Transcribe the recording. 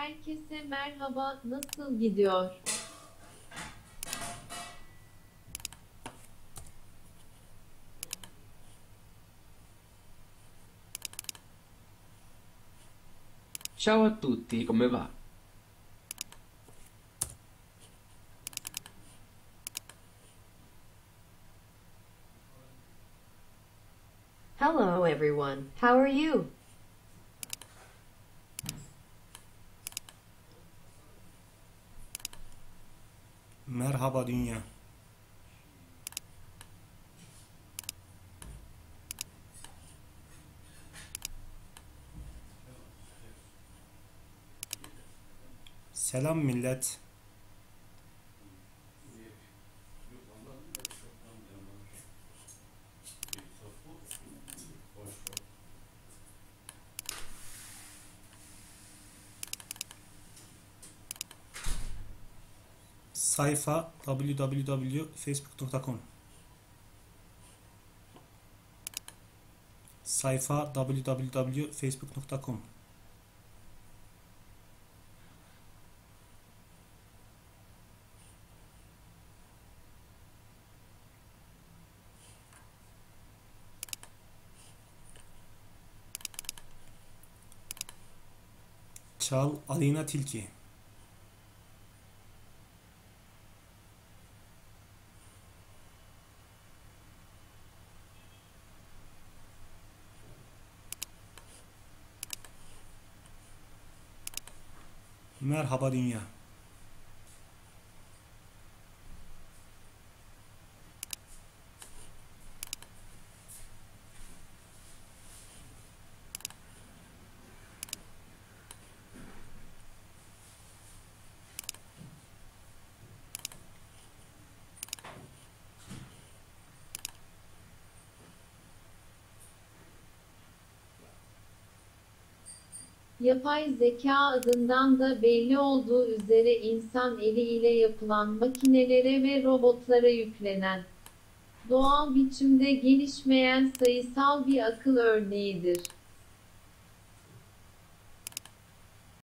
Herkese merhaba, nasıl gidiyor? Ciao a tutti, come va? Hello everyone, how are you? Merhaba dünya. Selam millet. Sayfa www.facebook.com. Sayfa www.facebook.com. Çal Alina Tilki. Merhaba dünya. Yapay zeka adından da belli olduğu üzere insan eli ile yapılan makinelere ve robotlara yüklenen, doğal biçimde gelişmeyen sayısal bir akıl örneğidir.